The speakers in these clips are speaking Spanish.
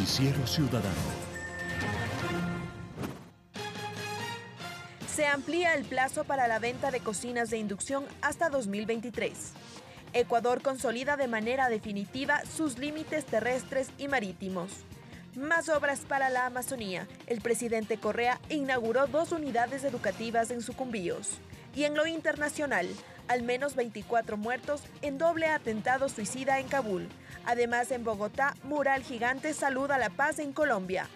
Noticiero Ciudadano. Se amplía el plazo para la venta de cocinas de inducción hasta 2023. Ecuador consolida de manera definitiva sus límites terrestres y marítimos. Más obras para la Amazonía. El presidente Correa inauguró 2 unidades educativas en Sucumbíos. Y en lo internacional, al menos 24 muertos en doble atentado suicida en Kabul. Además, en Bogotá, mural gigante saluda la paz en Colombia.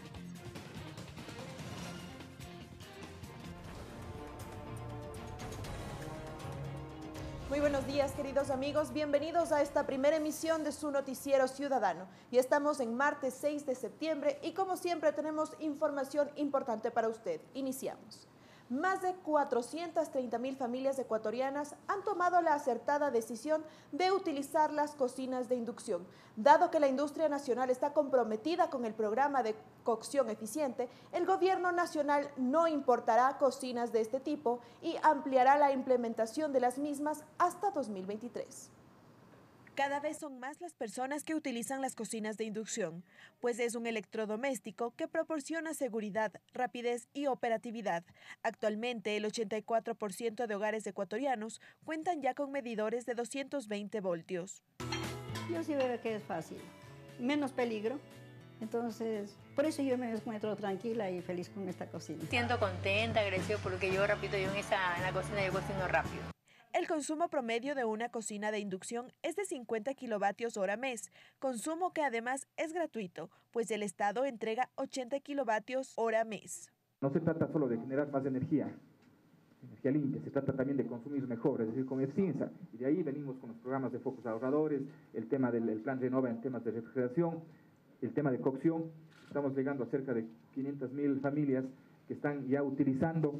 Muy buenos días, queridos amigos. Bienvenidos a esta primera emisión de su Noticiero Ciudadano. Y estamos en martes 6 de septiembre y como siempre tenemos información importante para usted. Iniciamos. Más de 430.000 familias ecuatorianas han tomado la acertada decisión de utilizar las cocinas de inducción. Dado que la industria nacional está comprometida con el programa de cocción eficiente, el gobierno nacional no importará cocinas de este tipo y ampliará la implementación de las mismas hasta 2023. Cada vez son más las personas que utilizan las cocinas de inducción, pues es un electrodoméstico que proporciona seguridad, rapidez y operatividad. Actualmente, el 84% de hogares ecuatorianos cuentan ya con medidores de 220 voltios. Yo sí veo que es fácil, menos peligro, entonces por eso yo me encuentro tranquila y feliz con esta cocina. Siento contenta, agradecido porque yo repito, en la cocina yo cocino rápido. El consumo promedio de una cocina de inducción es de 50 kilovatios hora mes, consumo que además es gratuito, pues el Estado entrega 80 kilovatios hora mes. No se trata solo de generar más energía limpia, se trata también de consumir mejor, es decir, con eficiencia. Y de ahí venimos con los programas de focos ahorradores, el tema del plan Renova en temas de refrigeración, el tema de cocción. Estamos llegando a cerca de 500.000 familias que están ya utilizando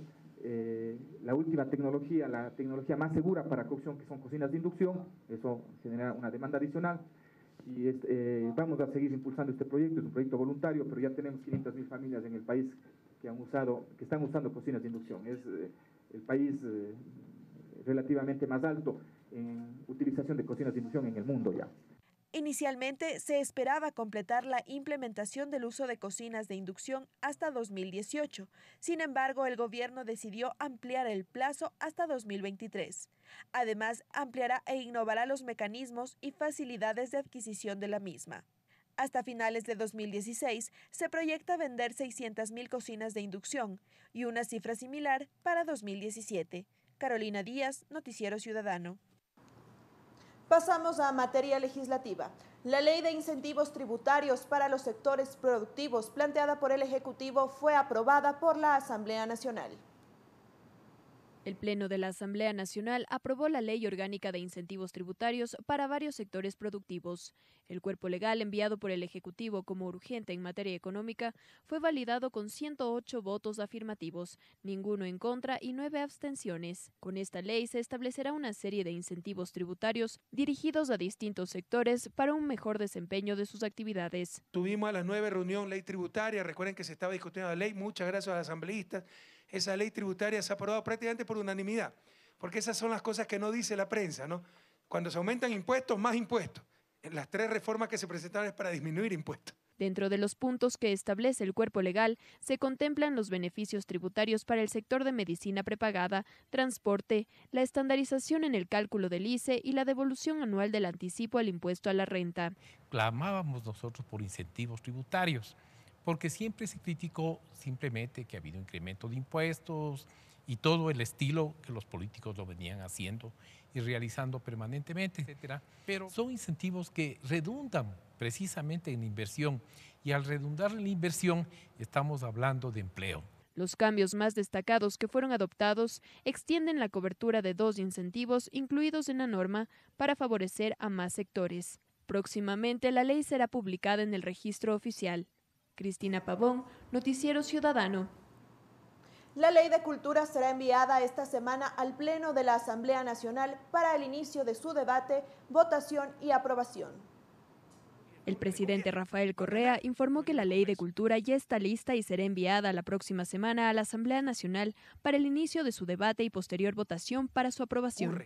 la última tecnología, la tecnología más segura para cocción, que son cocinas de inducción. Eso genera una demanda adicional y vamos a seguir impulsando este proyecto. Es un proyecto voluntario, pero ya tenemos 500.000 familias en el país que están usando cocinas de inducción. Es el país relativamente más alto en utilización de cocinas de inducción en el mundo ya. Inicialmente se esperaba completar la implementación del uso de cocinas de inducción hasta 2018. Sin embargo, el gobierno decidió ampliar el plazo hasta 2023. Además, ampliará e innovará los mecanismos y facilidades de adquisición de la misma. Hasta finales de 2016 se proyecta vender 600.000 cocinas de inducción y una cifra similar para 2017. Carolina Díaz, Noticiero Ciudadano. Pasamos a materia legislativa. La ley de incentivos tributarios para los sectores productivos planteada por el Ejecutivo fue aprobada por la Asamblea Nacional. El Pleno de la Asamblea Nacional aprobó la Ley Orgánica de Incentivos Tributarios para varios sectores productivos. El cuerpo legal enviado por el Ejecutivo como urgente en materia económica fue validado con 108 votos afirmativos, ninguno en contra y 9 abstenciones. Con esta ley se establecerá una serie de incentivos tributarios dirigidos a distintos sectores para un mejor desempeño de sus actividades. Tuvimos a las 9 reunión ley tributaria, recuerden que se estaba discutiendo la ley, muchas gracias a los asambleístas. Esa ley tributaria se ha aprobado prácticamente por unanimidad, porque esas son las cosas que no dice la prensa, ¿no? Cuando se aumentan impuestos, más impuestos. Las 3 reformas que se presentaron es para disminuir impuestos. Dentro de los puntos que establece el cuerpo legal, se contemplan los beneficios tributarios para el sector de medicina prepagada, transporte, la estandarización en el cálculo del ICE y la devolución anual del anticipo al impuesto a la renta. Clamábamos nosotros por incentivos tributarios, porque siempre se criticó simplemente que ha habido incremento de impuestos y todo el estilo que los políticos lo venían haciendo y realizando permanentemente, etcétera. Pero son incentivos que redundan precisamente en la inversión y al redundar en la inversión estamos hablando de empleo. Los cambios más destacados que fueron adoptados extienden la cobertura de 2 incentivos incluidos en la norma para favorecer a más sectores. Próximamente la ley será publicada en el registro oficial. Cristina Pavón, Noticiero Ciudadano. La Ley de Cultura será enviada esta semana al Pleno de la Asamblea Nacional para el inicio de su debate, votación y aprobación. El presidente Rafael Correa informó que la Ley de Cultura ya está lista y será enviada la próxima semana a la Asamblea Nacional para el inicio de su debate y posterior votación para su aprobación.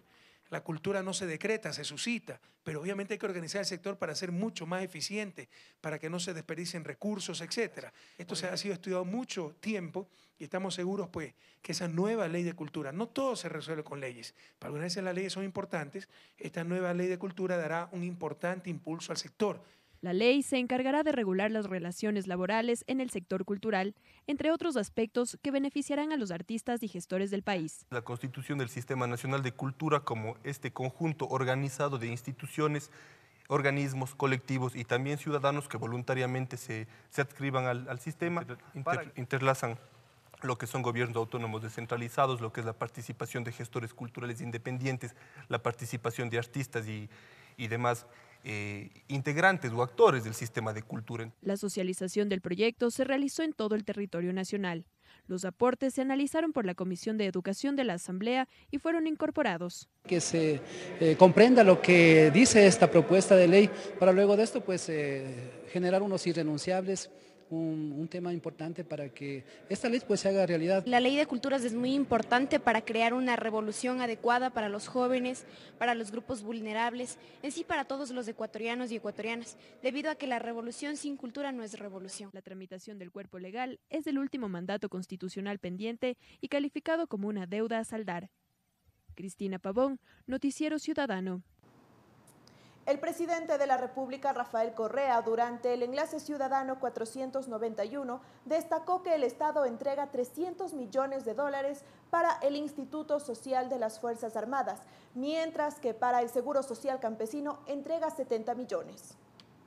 La cultura no se decreta, se suscita, pero obviamente hay que organizar el sector para ser mucho más eficiente, para que no se desperdicien recursos, etc. Esto ha sido estudiado mucho tiempo y estamos seguros pues, que esa nueva ley de cultura, no todo se resuelve con leyes, para algunas veces las leyes son importantes, esta nueva ley de cultura dará un importante impulso al sector. La ley se encargará de regular las relaciones laborales en el sector cultural, entre otros aspectos que beneficiarán a los artistas y gestores del país. La constitución del Sistema Nacional de Cultura como este conjunto organizado de instituciones, organismos, colectivos y también ciudadanos que voluntariamente se adscriban al sistema, interlazan lo que son gobiernos autónomos descentralizados, lo que es la participación de gestores culturales independientes, la participación de artistas y demás integrantes o actores del sistema de cultura. La socialización del proyecto se realizó en todo el territorio nacional. Los aportes se analizaron por la Comisión de Educación de la Asamblea y fueron incorporados. Que se comprenda lo que dice esta propuesta de ley para luego de esto pues generar unos irrenunciables, un tema importante para que esta ley pues se haga realidad. La ley de culturas es muy importante para crear una revolución adecuada para los jóvenes, para los grupos vulnerables, en sí para todos los ecuatorianos y ecuatorianas, debido a que la revolución sin cultura no es revolución. La tramitación del cuerpo legal es el último mandato constitucional pendiente y calificado como una deuda a saldar. Cristina Pavón, Noticiero Ciudadano. El presidente de la República, Rafael Correa, durante el enlace ciudadano 491, destacó que el Estado entrega 300 millones de dólares para el Instituto Social de las Fuerzas Armadas, mientras que para el Seguro Social Campesino entrega 70 millones.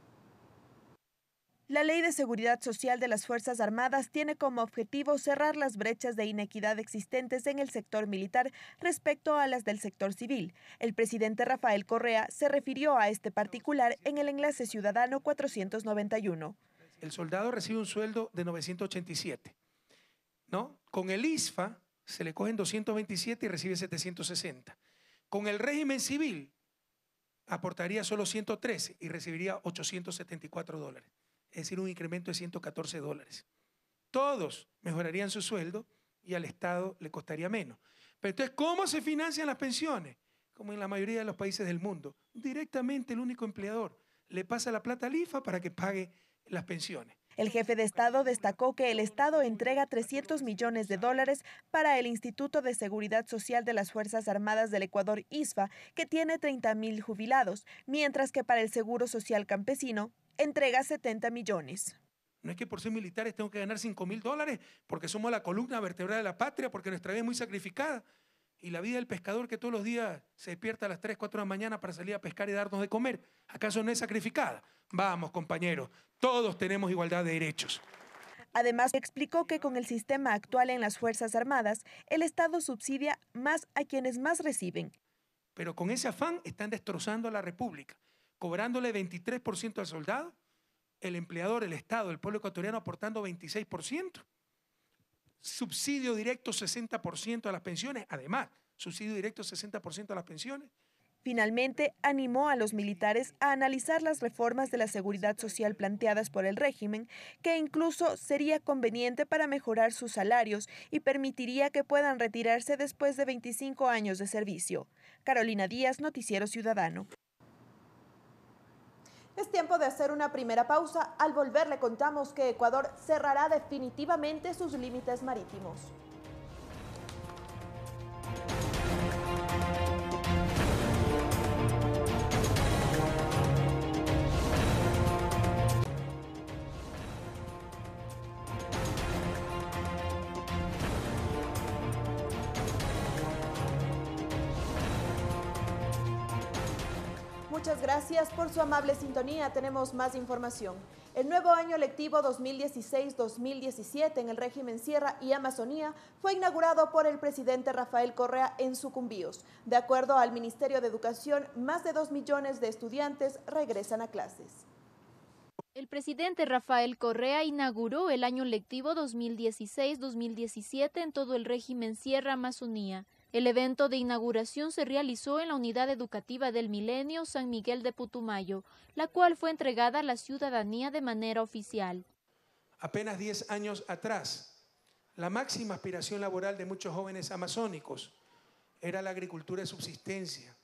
La Ley de Seguridad Social de las Fuerzas Armadas tiene como objetivo cerrar las brechas de inequidad existentes en el sector militar respecto a las del sector civil. El presidente Rafael Correa se refirió a este particular en el enlace ciudadano 491. El soldado recibe un sueldo de 987, ¿no? Con el ISFA se le cogen 227 y recibe 760. Con el régimen civil aportaría solo 113 y recibiría 874 dólares. Es decir, un incremento de 114 dólares. Todos mejorarían su sueldo y al Estado le costaría menos. Pero entonces, ¿cómo se financian las pensiones? Como en la mayoría de los países del mundo. Directamente el único empleador le pasa la plata al IFA para que pague las pensiones. El jefe de Estado destacó que el Estado entrega 300 millones de dólares para el Instituto de Seguridad Social de las Fuerzas Armadas del Ecuador, ISFA, que tiene 30.000 jubilados, mientras que para el Seguro Social Campesino entrega 70 millones. No es que por ser militares tengo que ganar 5.000 dólares porque somos la columna vertebral de la patria, porque nuestra vida es muy sacrificada. Y la vida del pescador que todos los días se despierta a las 3, 4 de la mañana para salir a pescar y darnos de comer, ¿acaso no es sacrificada? Vamos, compañeros, todos tenemos igualdad de derechos. Además, explicó que con el sistema actual en las Fuerzas Armadas, el Estado subsidia más a quienes más reciben. Pero con ese afán están destrozando a la República, cobrándole 23% al soldado, el empleador, el Estado, el pueblo ecuatoriano aportando 26%. Subsidio directo 60% a las pensiones, además, subsidio directo 60% a las pensiones. Finalmente, animó a los militares a analizar las reformas de la seguridad social planteadas por el régimen, que incluso sería conveniente para mejorar sus salarios y permitiría que puedan retirarse después de 25 años de servicio. Carolina Díaz, Noticiero Ciudadano. Es tiempo de hacer una primera pausa. Al volver le contamos que Ecuador cerrará definitivamente sus límites marítimos. Muchas gracias por su amable sintonía. Tenemos más información. El nuevo año lectivo 2016-2017 en el régimen Sierra y Amazonía fue inaugurado por el presidente Rafael Correa en Sucumbíos. De acuerdo al Ministerio de Educación, más de 2 millones de estudiantes regresan a clases. El presidente Rafael Correa inauguró el año lectivo 2016-2017 en todo el régimen Sierra Amazonía. El evento de inauguración se realizó en la Unidad Educativa del Milenio San Miguel de Putumayo, la cual fue entregada a la ciudadanía de manera oficial. Apenas 10 años atrás, la máxima aspiración laboral de muchos jóvenes amazónicos era la agricultura de subsistencia,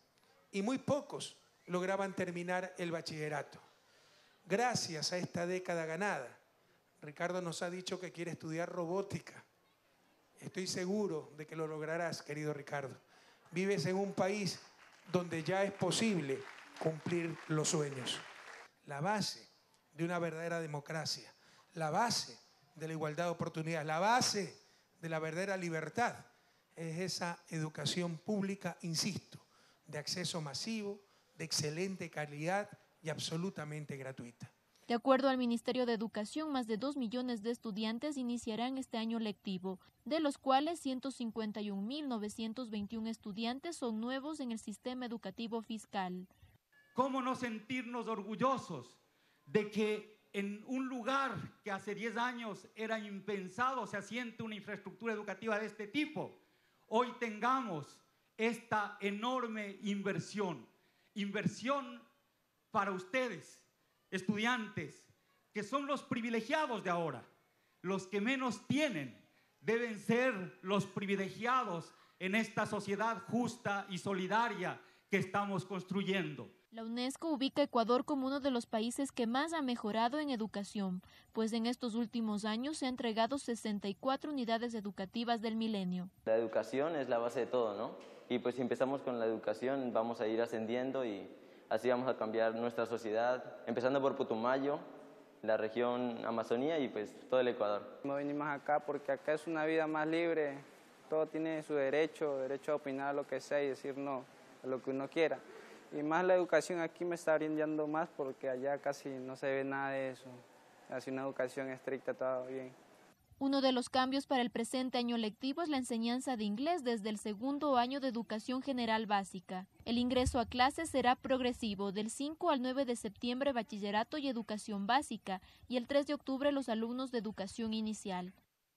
y muy pocos lograban terminar el bachillerato. Gracias a esta década ganada, Ricardo nos ha dicho que quiere estudiar robótica. Estoy seguro de que lo lograrás, querido Ricardo. Vives en un país donde ya es posible cumplir los sueños. La base de una verdadera democracia, la base de la igualdad de oportunidades, la base de la verdadera libertad es esa educación pública, insisto, de acceso masivo, de excelente calidad y absolutamente gratuita. De acuerdo al Ministerio de Educación, más de 2 millones de estudiantes iniciarán este año lectivo, de los cuales 151.921 estudiantes son nuevos en el sistema educativo fiscal. ¿Cómo no sentirnos orgullosos de que en un lugar que hace 10 años era impensado se asiente una infraestructura educativa de este tipo? Hoy tengamos esta enorme inversión para ustedes, estudiantes, que son los privilegiados de ahora. Los que menos tienen deben ser los privilegiados en esta sociedad justa y solidaria que estamos construyendo. La UNESCO ubica a Ecuador como uno de los países que más ha mejorado en educación, pues en estos últimos años se han entregado 64 unidades educativas del milenio. La educación es la base de todo, ¿no? Y pues si empezamos con la educación vamos a ir ascendiendo y así vamos a cambiar nuestra sociedad, empezando por Putumayo, la región Amazonía y pues todo el Ecuador. Venimos acá porque acá es una vida más libre, todo tiene su derecho a opinar lo que sea y decir no a lo que uno quiera. Y más la educación aquí me está brindando más porque allá casi no se ve nada de eso, así una educación estricta, todo bien. Uno de los cambios para el presente año lectivo es la enseñanza de inglés desde el segundo año de educación general básica. El ingreso a clases será progresivo, del 5 al 9 de septiembre bachillerato y educación básica, y el 3 de octubre los alumnos de educación inicial.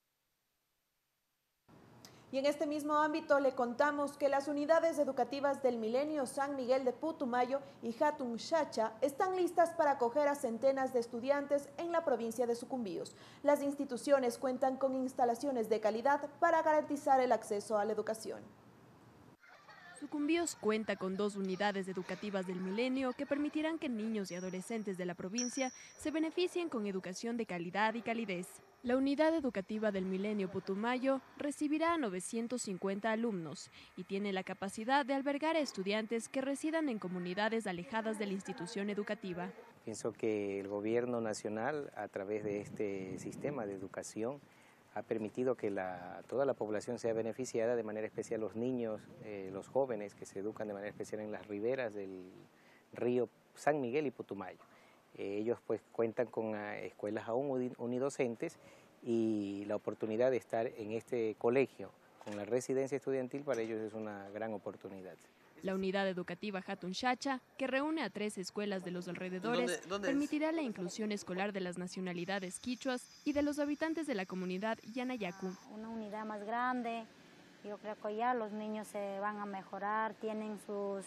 Y en este mismo ámbito le contamos que las unidades educativas del Milenio San Miguel de Putumayo y Hatun Chacha están listas para acoger a centenas de estudiantes en la provincia de Sucumbíos. Las instituciones cuentan con instalaciones de calidad para garantizar el acceso a la educación. Sucumbíos cuenta con 2 unidades educativas del Milenio que permitirán que niños y adolescentes de la provincia se beneficien con educación de calidad y calidez. La unidad educativa del Milenio Putumayo recibirá a 950 alumnos y tiene la capacidad de albergar a estudiantes que residan en comunidades alejadas de la institución educativa. Pienso que el gobierno nacional, a través de este sistema de educación, ha permitido que toda la población sea beneficiada, de manera especial los niños, los jóvenes que se educan de manera especial en las riberas del río San Miguel y Putumayo. Ellos pues cuentan con escuelas aún unidocentes y la oportunidad de estar en este colegio con la residencia estudiantil para ellos es una gran oportunidad. La unidad educativa Hatun Chacha, que reúne a 3 escuelas de los alrededores, permitirá la inclusión escolar de las nacionalidades quichuas y de los habitantes de la comunidad Yanayacu. Una unidad más grande, yo creo que ya los niños se van a mejorar, tienen sus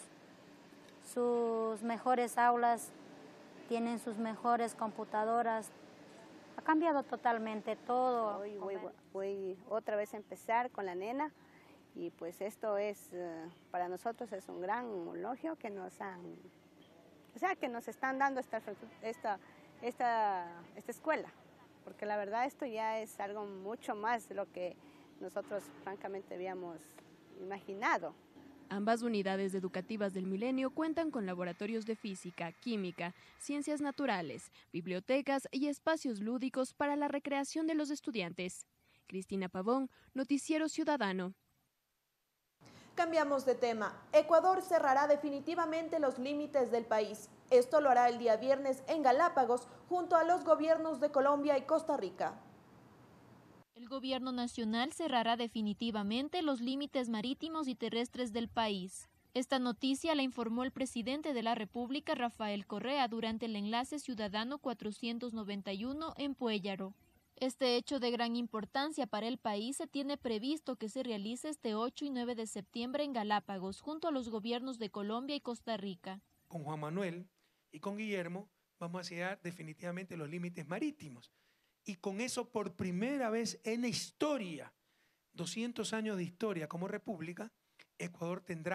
mejores aulas, tienen sus mejores computadoras. Ha cambiado totalmente todo. Hoy voy otra vez a empezar con la nena. Y pues esto es, para nosotros es un gran elogio que nos están dando esta escuela, porque la verdad esto ya es algo mucho más de lo que nosotros francamente habíamos imaginado. Ambas unidades educativas del Milenio cuentan con laboratorios de física, química, ciencias naturales, bibliotecas y espacios lúdicos para la recreación de los estudiantes. Cristina Pavón, Noticiero Ciudadano. Cambiamos de tema. Ecuador cerrará definitivamente los límites del país. Esto lo hará el día viernes en Galápagos junto a los gobiernos de Colombia y Costa Rica. El gobierno nacional cerrará definitivamente los límites marítimos y terrestres del país. Esta noticia la informó el presidente de la República, Rafael Correa, durante el enlace ciudadano 491 en Puellaro. Este hecho de gran importancia para el país se tiene previsto que se realice este 8 y 9 de septiembre en Galápagos, junto a los gobiernos de Colombia y Costa Rica. Con Juan Manuel y con Guillermo vamos a sellar definitivamente los límites marítimos. Y con eso, por primera vez en la historia, 200 años de historia como república, Ecuador tendrá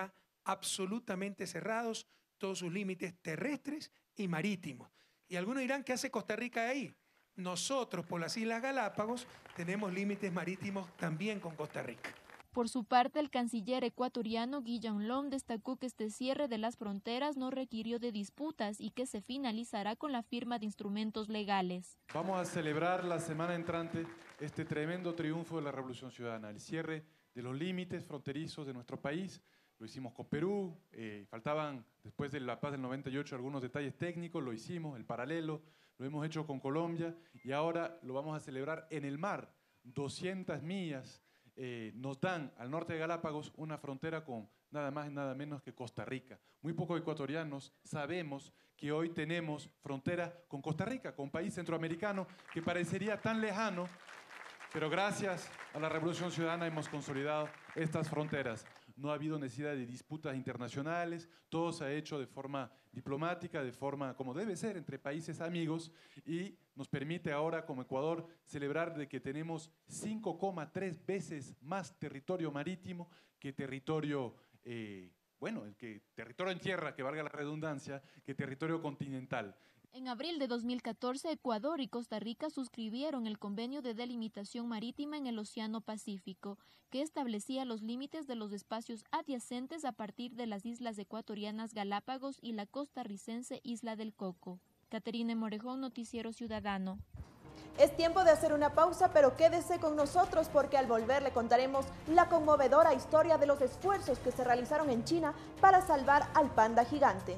absolutamente cerrados todos sus límites terrestres y marítimos. Y algunos dirán, ¿qué hace Costa Rica ahí? Nosotros, por las Islas Galápagos, tenemos límites marítimos también con Costa Rica. Por su parte, el canciller ecuatoriano Guy Janlón destacó que este cierre de las fronteras no requirió de disputas y que se finalizará con la firma de instrumentos legales. Vamos a celebrar la semana entrante este tremendo triunfo de la Revolución Ciudadana, el cierre de los límites fronterizos de nuestro país. Lo hicimos con Perú, faltaban después de la paz del 98 algunos detalles técnicos, lo hicimos, el paralelo, lo hemos hecho con Colombia y ahora lo vamos a celebrar en el mar. 200 millas nos dan al norte de Galápagos una frontera con nada más y nada menos que Costa Rica. Muy pocos ecuatorianos sabemos que hoy tenemos frontera con Costa Rica, con un país centroamericano que parecería tan lejano, pero gracias a la Revolución Ciudadana hemos consolidado estas fronteras. No ha habido necesidad de disputas internacionales, todo se ha hecho de forma diplomática, de forma como debe ser, entre países amigos, y nos permite ahora como Ecuador celebrar de que tenemos 5,3 veces más territorio marítimo que territorio, territorio en tierra, que valga la redundancia, que territorio continental. En abril de 2014, Ecuador y Costa Rica suscribieron el convenio de delimitación marítima en el Océano Pacífico, que establecía los límites de los espacios adyacentes a partir de las islas ecuatorianas Galápagos y la costarricense Isla del Coco. Caterine Morejón, Noticiero Ciudadano. Es tiempo de hacer una pausa, pero quédese con nosotros porque al volver le contaremos la conmovedora historia de los esfuerzos que se realizaron en China para salvar al panda gigante.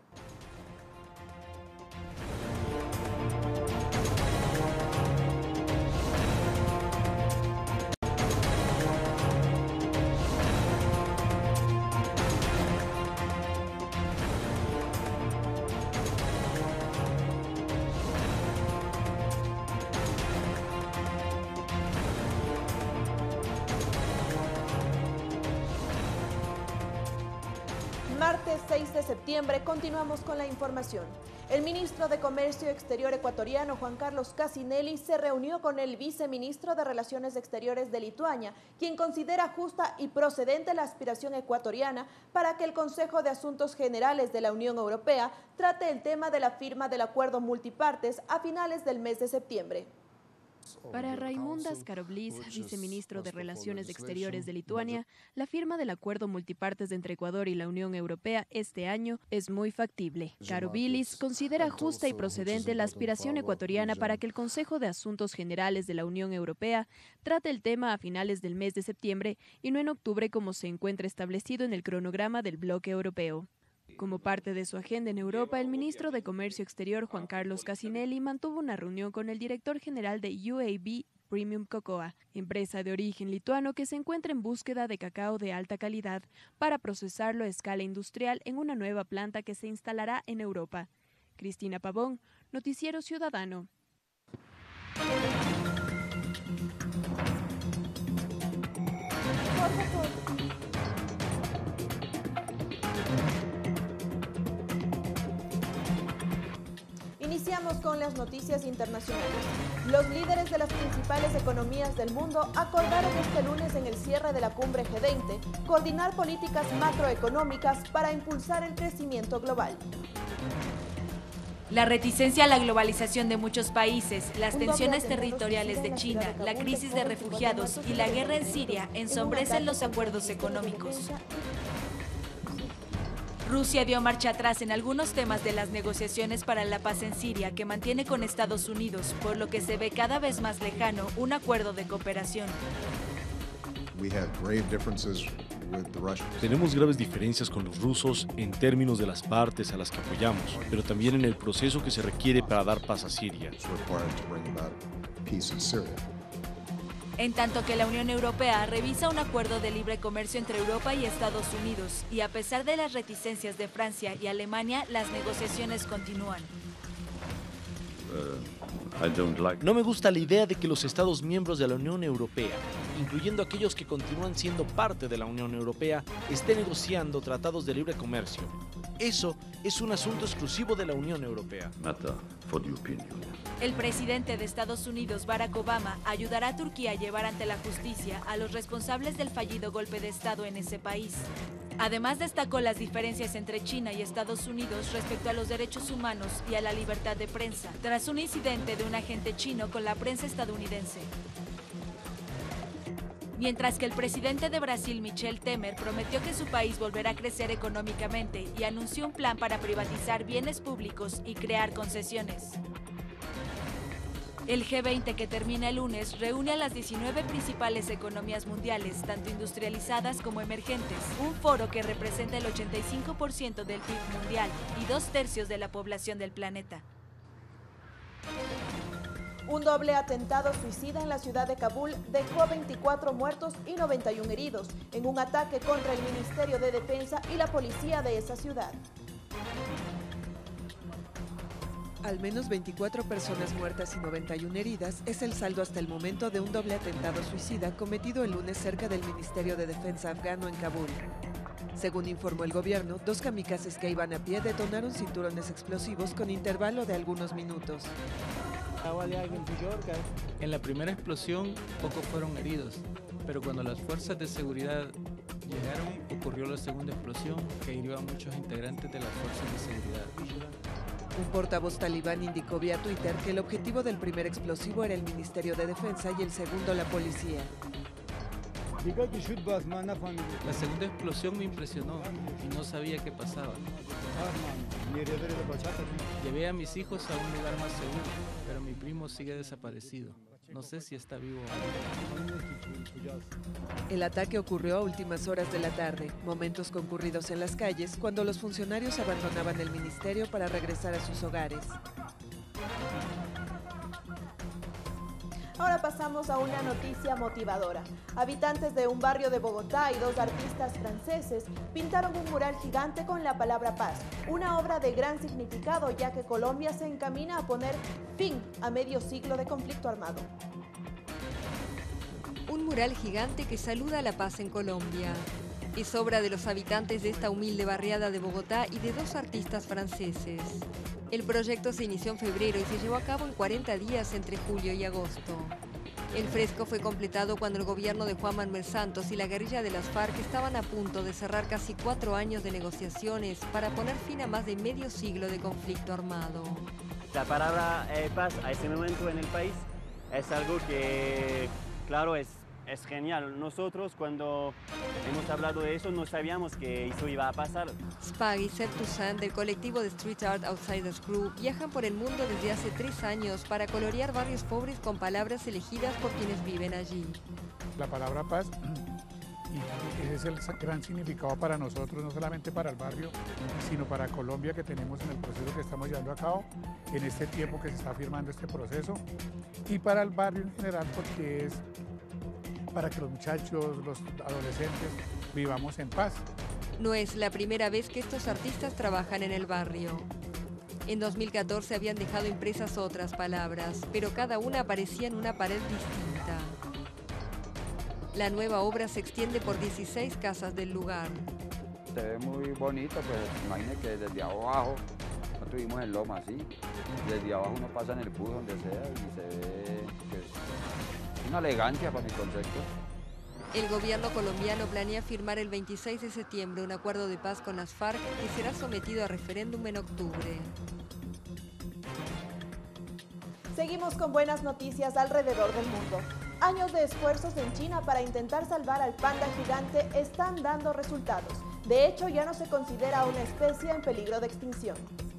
Martes 6 de septiembre, continuamos con la información. El ministro de Comercio Exterior ecuatoriano, Juan Carlos Cassinelli, se reunió con el viceministro de Relaciones Exteriores de Lituania, quien considera justa y procedente la aspiración ecuatoriana para que el Consejo de Asuntos Generales de la Unión Europea trate el tema de la firma del acuerdo multipartes a finales del mes de septiembre. Para Raimundas Karoblis, viceministro de Relaciones Exteriores de Lituania, la firma del acuerdo multipartes entre Ecuador y la Unión Europea este año es muy factible. Karoblis considera justa y procedente la aspiración ecuatoriana para que el Consejo de Asuntos Generales de la Unión Europea trate el tema a finales del mes de septiembre y no en octubre como se encuentra establecido en el cronograma del bloque europeo. Como parte de su agenda en Europa, el ministro de Comercio Exterior, Juan Carlos Cassinelli, mantuvo una reunión con el director general de UAB Premium Cocoa, empresa de origen lituano que se encuentra en búsqueda de cacao de alta calidad para procesarlo a escala industrial en una nueva planta que se instalará en Europa. Cristina Pavón, Noticiero Ciudadano. Iniciamos con las noticias internacionales. Los líderes de las principales economías del mundo acordaron este lunes en el cierre de la cumbre G20 coordinar políticas macroeconómicas para impulsar el crecimiento global. La reticencia a la globalización de muchos países, las tensiones territoriales de China, la crisis de refugiados y la guerra en Siria ensombrecen los acuerdos económicos. Rusia dio marcha atrás en algunos temas de las negociaciones para la paz en Siria que mantiene con Estados Unidos, por lo que se ve cada vez más lejano un acuerdo de cooperación. Tenemos graves diferencias con los rusos en términos de las partes a las que apoyamos, pero también en el proceso que se requiere para dar paz a Siria. En tanto que la Unión Europea revisa un acuerdo de libre comercio entre Europa y Estados Unidos, y a pesar de las reticencias de Francia y Alemania, las negociaciones continúan. No me gusta la idea de que los Estados miembros de la Unión Europea, incluyendo aquellos que continúan siendo parte de la Unión Europea, estén negociando tratados de libre comercio. Eso es un asunto exclusivo de la Unión Europea. El presidente de Estados Unidos, Barack Obama, ayudará a Turquía a llevar ante la justicia a los responsables del fallido golpe de Estado en ese país. Además, destacó las diferencias entre China y Estados Unidos respecto a los derechos humanos y a la libertad de prensa, tras un incidente de un agente chino con la prensa estadounidense. Mientras que el presidente de Brasil, Michel Temer, prometió que su país volverá a crecer económicamente y anunció un plan para privatizar bienes públicos y crear concesiones. El G20, que termina el lunes, reúne a las 19 principales economías mundiales, tanto industrializadas como emergentes, un foro que representa el 85% del PIB mundial y 2/3 de la población del planeta. Un doble atentado suicida en la ciudad de Kabul dejó 24 muertos y 91 heridos en un ataque contra el Ministerio de Defensa y la policía de esa ciudad. Al menos 24 personas muertas y 91 heridas es el saldo hasta el momento de un doble atentado suicida cometido el lunes cerca del Ministerio de Defensa afgano en Kabul. Según informó el gobierno, 2 kamikazes que iban a pie detonaron cinturones explosivos con intervalo de algunos minutos. En la primera explosión, pocos fueron heridos, pero cuando las fuerzas de seguridad llegaron, ocurrió la segunda explosión que hirió a muchos integrantes de las fuerzas de seguridad. Un portavoz talibán indicó vía Twitter que el objetivo del primer explosivo era el Ministerio de Defensa y el segundo la policía. La segunda explosión me impresionó y no sabía qué pasaba. Llevé a mis hijos a un lugar más seguro, pero mi primo sigue desaparecido. No sé si está vivo aún. El ataque ocurrió a últimas horas de la tarde, momentos concurridos en las calles cuando los funcionarios abandonaban el ministerio para regresar a sus hogares. Ahora pasamos a una noticia motivadora. Habitantes de un barrio de Bogotá y 2 artistas franceses pintaron un mural gigante con la palabra paz, una obra de gran significado ya que Colombia se encamina a poner fin a medio siglo de conflicto armado. Un mural gigante que saluda a la paz en Colombia. Es obra de los habitantes de esta humilde barriada de Bogotá y de 2 artistas franceses. El proyecto se inició en febrero y se llevó a cabo en 40 días entre julio y agosto. El fresco fue completado cuando el gobierno de Juan Manuel Santos y la guerrilla de las FARC estaban a punto de cerrar casi 4 años de negociaciones para poner fin a más de medio siglo de conflicto armado. La palabra paz a ese momento en el país es algo que, claro, es genial. Nosotros cuando hemos hablado de eso no sabíamos que eso iba a pasar. Spag y Seb Toussaint del colectivo de Street Art Outsiders Crew viajan por el mundo desde hace 3 años para colorear barrios pobres con palabras elegidas por quienes viven allí. La palabra paz, y ese es el gran significado para nosotros, no solamente para el barrio, sino para Colombia, que tenemos en el proceso que estamos llevando a cabo, en este tiempo que se está firmando este proceso, y para el barrio en general, porque es para que los muchachos, los adolescentes, vivamos en paz. No es la primera vez que estos artistas trabajan en el barrio. En 2014 habían dejado impresas otras palabras, pero cada una aparecía en una pared distinta. La nueva obra se extiende por 16 casas del lugar. Se ve muy bonito, pues imagine que desde abajo, nosotros vivimos en Loma, ¿sí? Desde abajo uno pasa en el bus donde sea y se ve pues, una elegancia para mi concepto. El gobierno colombiano planea firmar el 26 de septiembre un acuerdo de paz con las FARC que será sometido a referéndum en octubre. Seguimos con buenas noticias alrededor del mundo. Años de esfuerzos en China para intentar salvar al panda gigante están dando resultados. De hecho, ya no se considera una especie en peligro de extinción.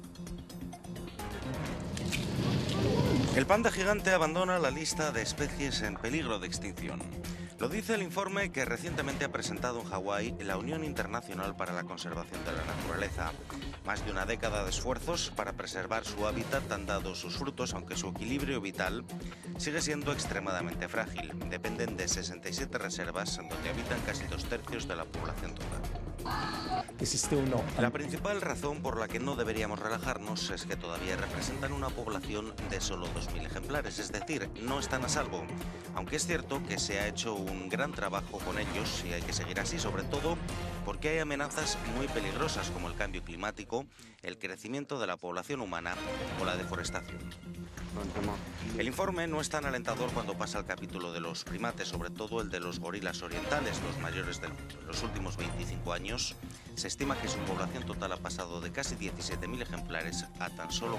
El panda gigante abandona la lista de especies en peligro de extinción. Lo dice el informe que recientemente ha presentado en Hawái la Unión Internacional para la Conservación de la Naturaleza. Más de una década de esfuerzos para preservar su hábitat han dado sus frutos, aunque su equilibrio vital sigue siendo extremadamente frágil. Dependen de 67 reservas, donde habitan casi 2/3 de la población total. La principal razón por la que no deberíamos relajarnos es que todavía representan una población de solo 2.000 ejemplares, es decir, no están a salvo. Aunque es cierto que se ha hecho un gran trabajo con ellos y hay que seguir así, sobre todo porque hay amenazas muy peligrosas como el cambio climático, el crecimiento de la población humana o la deforestación. El informe no es tan alentador cuando pasa al capítulo de los primates, sobre todo el de los gorilas orientales, los mayores del mundo. En los últimos 25 años se estima que su población total ha pasado de casi 17.000 ejemplares a tan solo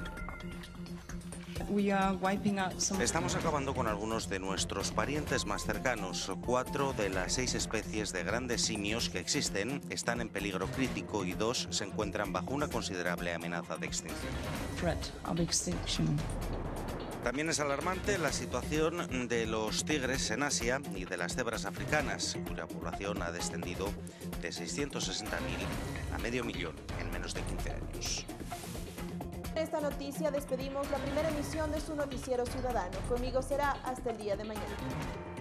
4.000. Estamos acabando con algunos de nuestros parientes más cercanos. 4 de las 6 especies de grandes simios que existen están en peligro crítico y 2 se encuentran bajo una considerable amenaza de extinción. También es alarmante la situación de los tigres en Asia y de las cebras africanas, cuya población ha descendido de 660.000 a medio millón en menos de 15 años. En esta noticia despedimos la primera emisión de su noticiero ciudadano. Conmigo será hasta el día de mañana.